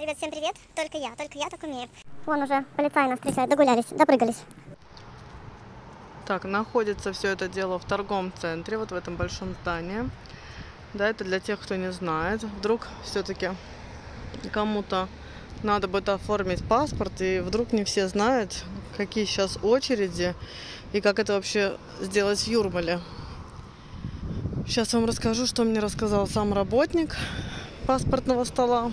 Ребят, всем привет. Только я так умею. Вон уже полицаи нас встречают, догулялись, допрыгались. Так, находится все это дело в торговом центре, вот в этом большом здании. Да, это для тех, кто не знает. Вдруг все-таки кому-то надо будет оформить паспорт, и вдруг не все знают, какие сейчас очереди и как это вообще сделать в Юрмале. Сейчас вам расскажу, что мне рассказал сам работник паспортного стола.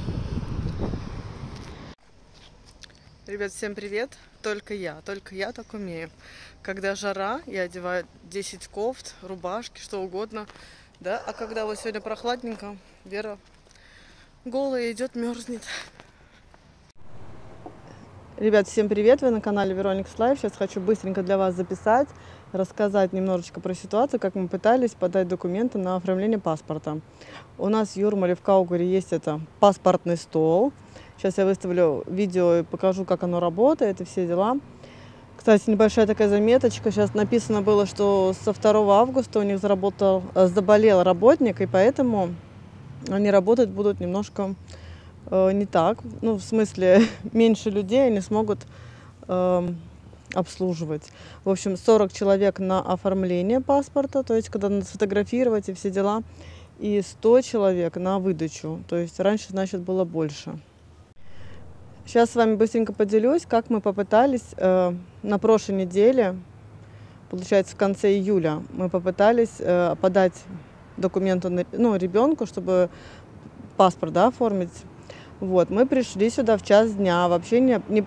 Ребят, всем привет! Только я так умею. Когда жара, я одеваю 10 кофт, рубашки, что угодно. Да? А когда вот сегодня прохладненько, Вера голая идет, мерзнет. Ребят, всем привет! Вы на канале Вероникс Лайф. Сейчас хочу быстренько для вас записать, рассказать немножечко про ситуацию, как мы пытались подать документы на оформление паспорта. У нас в Юрмале, в Каугаре есть это паспортный стол. Сейчас я выставлю видео и покажу, как оно работает и все дела. Кстати, небольшая такая заметочка. Сейчас написано было, что со 2 августа у них заболел работник, и поэтому они работать будут немножко не так. Ну, в смысле, меньше людей они смогут обслуживать. В общем, 40 человек на оформление паспорта, то есть когда надо сфотографировать и все дела, и 100 человек на выдачу. То есть раньше, значит, было больше. Сейчас с вами быстренько поделюсь, как мы попытались на прошлой неделе, получается в конце июля, мы попытались подать документы ребенку, чтобы паспорт оформить. Вот, мы пришли сюда в час дня. Вообще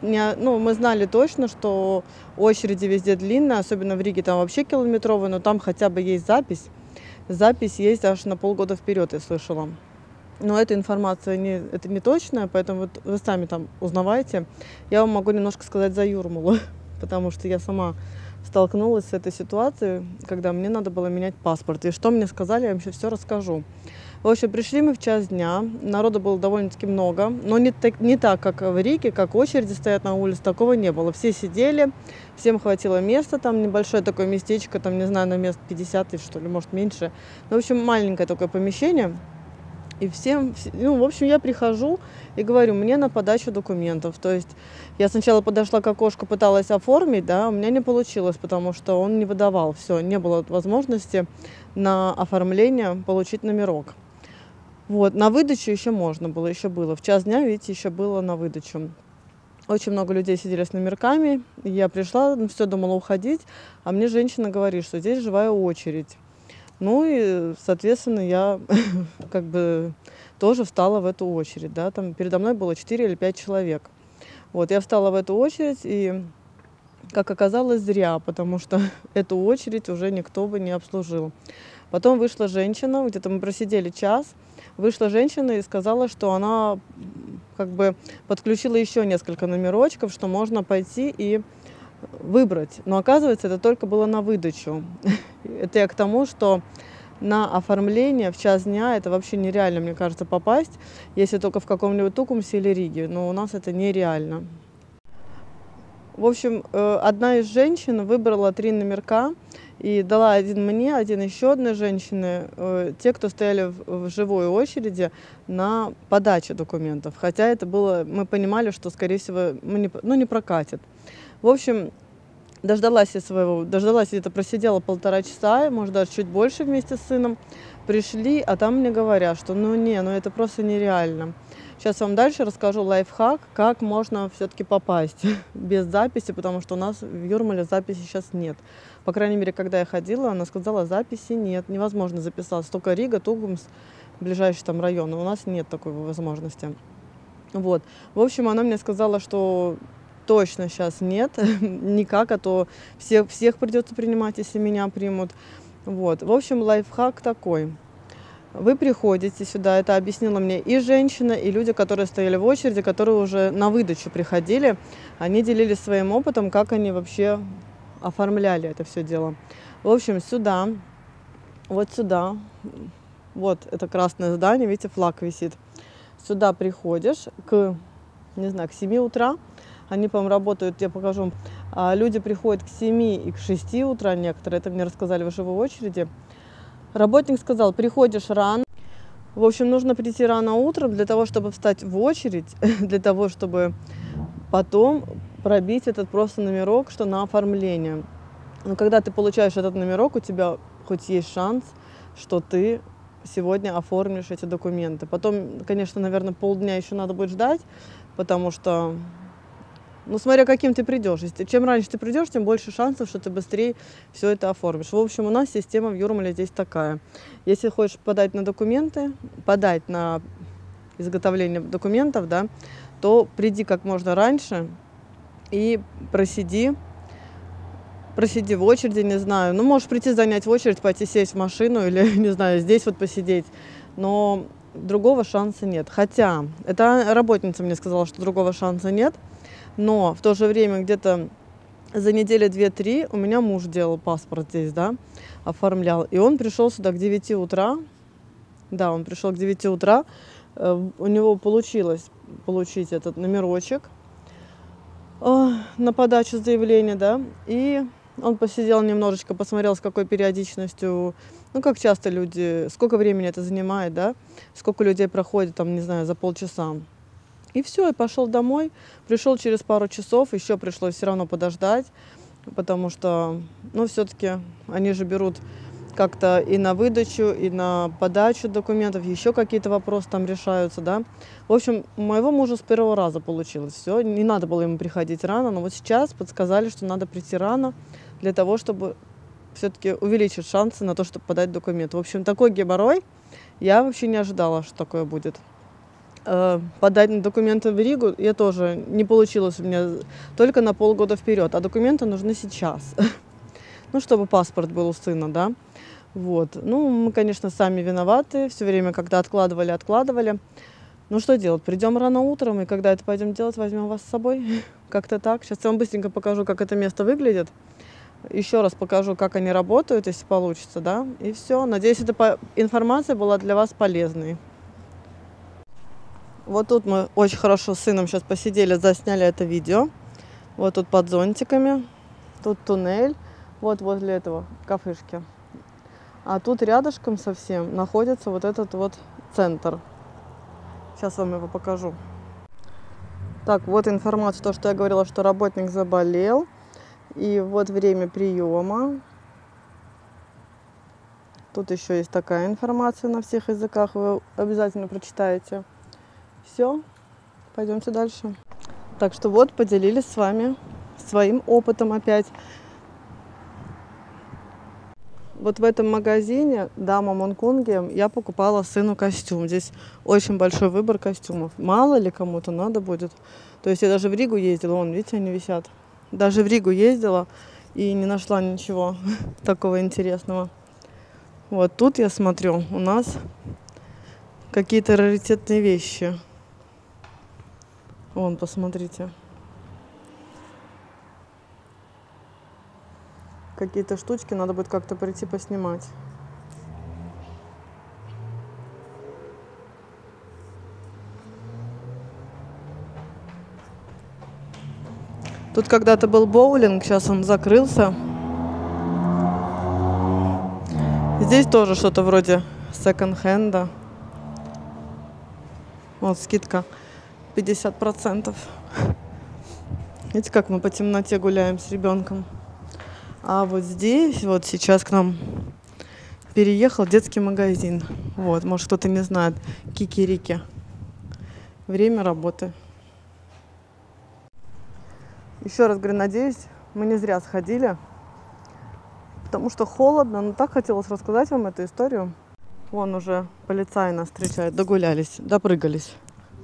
мы знали точно, что очереди везде длинные, особенно в Риге, там вообще километровые, но там хотя бы есть запись. Запись есть аж на полгода вперед, я слышала. Но эта информация не точная, поэтому вот вы сами там узнавайте. Я вам могу немножко сказать за Юрмалу, потому что я сама столкнулась с этой ситуацией, когда мне надо было менять паспорт. И что мне сказали, я вам сейчас все расскажу. В общем, пришли мы в час дня, народу было довольно-таки много, но не так, как в Риге, как очереди стоят на улице, такого не было. Все сидели, всем хватило места, там небольшое такое местечко, там, не знаю, на мест 50, что ли, может, меньше. Ну, в общем, маленькое такое помещение. И в общем, я прихожу и говорю, мне на подачу документов. То есть я сначала подошла к окошку, пыталась оформить, да, у меня не получилось, потому что он не выдавал. Все, не было возможности на оформление получить номерок. Вот, на выдачу еще можно было, еще было. В час дня, видите, еще было на выдачу. Очень много людей сидели с номерками. Я пришла, все, думала уходить, а мне женщина говорит, что здесь живая очередь. Ну и, соответственно, я как бы тоже встала в эту очередь, да, там передо мной было 4 или 5 человек. Вот, я встала в эту очередь, и, как оказалось, зря, потому что эту очередь уже никто бы не обслужил. Потом вышла женщина, где-то мы просидели час, вышла женщина и сказала, что она как бы подключила еще несколько номерочков, что можно пойти и выбрать. Но оказывается, это только было на выдачу. Это я к тому, что на оформление в час дня это вообще нереально, мне кажется, попасть, если только в каком-нибудь Тукумсе или Риге. Но у нас это нереально. В общем, одна из женщин выбрала 3 номерка и дала один мне, один еще одной женщине, те, кто стояли в живой очереди на подачу документов. Хотя это было, мы понимали, что, скорее всего, не прокатит. В общем, дождалась где-то просидела 1,5 часа, может, даже чуть больше вместе с сыном. Пришли, а там мне говорят, что это просто нереально. Сейчас вам дальше расскажу лайфхак, как можно все-таки попасть без записи, потому что у нас в Юрмале записи сейчас нет. По крайней мере, когда я ходила, она сказала, записи нет, невозможно записаться. Только Рига, Тугумс, ближайший там район, у нас нет такой возможности. Вот. В общем, она мне сказала, что точно сейчас нет, никак, а то всех придется принимать, если меня примут. Вот. В общем, лайфхак такой. Вы приходите сюда, это объяснила мне и женщина, и люди, которые стояли в очереди, которые уже на выдачу приходили. Они делились своим опытом, как они вообще оформляли это все дело. В общем, сюда, вот это красное здание, видите, флаг висит. Сюда приходишь к 7 утра. Они, по-моему, работают, я покажу. Люди приходят к 7 и к 6 утра некоторые. Это мне рассказали в живой очереди. Работник сказал, приходишь рано. В общем, нужно прийти рано утром для того, чтобы встать в очередь, для того, чтобы потом пробить этот просто номерок, что на оформление. Но когда ты получаешь этот номерок, у тебя хоть есть шанс, что ты сегодня оформишь эти документы. Потом, конечно, наверное, полдня еще надо будет ждать, потому что, ну, смотря каким ты придешь. Чем раньше ты придешь, тем больше шансов, что ты быстрее все это оформишь. В общем, у нас система в Юрмале здесь такая. Если хочешь подать на документы, подать на изготовление документов, да, то приди как можно раньше и просиди в очереди, не знаю. Ну, можешь прийти занять в очередь, пойти сесть в машину или, не знаю, здесь вот посидеть. Но другого шанса нет. Хотя, это работница мне сказала, что другого шанса нет. Но в то же время где-то за неделю 2-3 у меня муж делал паспорт здесь, да, оформлял. И он пришел сюда к 9 утра. Да, он пришел к 9 утра. У него получилось получить этот номерочек на подачу заявления, да. И он посидел немножечко, посмотрел, с какой периодичностью, ну, как часто люди, сколько времени это занимает, да, сколько людей проходит, там, не знаю, за полчаса. И все, и пошел домой. Пришел через пару часов, еще пришлось все равно подождать, потому что, ну, все-таки они же берут как-то и на выдачу, и на подачу документов, еще какие-то вопросы там решаются, да. В общем, у моего мужа с первого раза получилось все. Не надо было ему приходить рано, но вот сейчас подсказали, что надо прийти рано для того, чтобы все-таки увеличить шансы на то, чтобы подать документы. В общем, такой геморрой я вообще не ожидала, что такое будет. Подать документы в Ригу я тоже не получилось у меня только на полгода вперед, а документы нужны сейчас. Ну, чтобы паспорт был у сына, да. Вот. Ну, мы, конечно, сами виноваты. Все время, когда откладывали. Ну, что делать? Придем рано утром, и когда это пойдем делать, возьмем вас с собой. Как-то так. Сейчас я вам быстренько покажу, как это место выглядит. Еще раз покажу, как они работают, если получится, да. И все. Надеюсь, эта информация была для вас полезной. Вот тут мы очень хорошо с сыном сейчас посидели, засняли это видео. Вот тут под зонтиками. Тут туннель. Вот возле этого кафешки. А тут рядышком совсем находится вот этот вот центр. Сейчас вам его покажу. Так, вот информация, то, что я говорила, что работник заболел. И вот время приема. Тут еще есть такая информация на всех языках. Вы обязательно прочитаете. Все, пойдемте дальше. Так что вот, поделились с вами своим опытом опять. Вот в этом магазине Дама Монкунге я покупала сыну костюм. Здесь очень большой выбор костюмов. Мало ли кому-то надо будет. То есть я даже в Ригу ездила, вон, видите, они висят. Даже в Ригу ездила и не нашла ничего такого интересного. Вот тут я смотрю, у нас какие-то раритетные вещи. Вон, посмотрите. Какие-то штучки, надо будет как-то прийти поснимать. Тут когда-то был боулинг, сейчас он закрылся. Здесь тоже что-то вроде секонд-хенда. Вот скидка 50%. Видите, как мы по темноте гуляем с ребенком. А вот здесь, вот сейчас к нам переехал детский магазин. Вот, может, кто-то не знает. Кикирики. Время работы. Еще раз говорю, надеюсь, мы не зря сходили. Потому что холодно, но так хотелось рассказать вам эту историю. Вон уже полицаи нас встречают. Догулялись, допрыгались.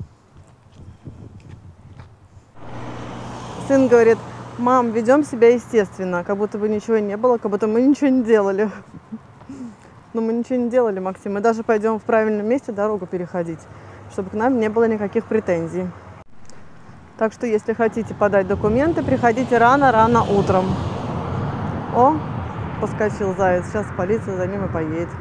Сын говорит: мам, ведем себя естественно, как будто бы ничего не было, как будто мы ничего не делали. Но мы ничего не делали, Максим. Мы даже пойдем в правильном месте дорогу переходить, чтобы к нам не было никаких претензий. Так что, если хотите подать документы, приходите рано утром. О, поскочил заяц. Сейчас полиция за ним и поедет.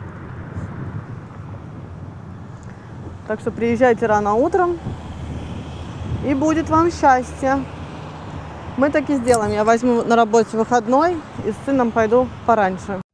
Так что приезжайте рано утром, и будет вам счастье. Мы так и сделаем. Я возьму на работе выходной и с сыном пойду пораньше.